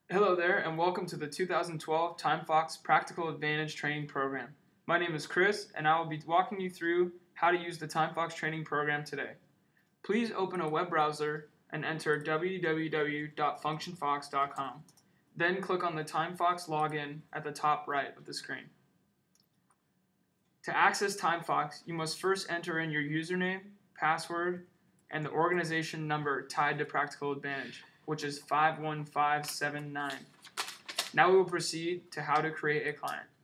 Hello there, and welcome to the 2012 Timefox Practical Advantage Training Program. My name is Chris, and I will be walking you through how to use the Timefox training program today. Please open a web browser and enter www.functionfox.com. Then click on the Timefox login at the top right of the screen. To access Timefox, you must first enter in your username, password, and the organization number tied to Practical Advantage, which is 51579. Now we will proceed to how to create a client.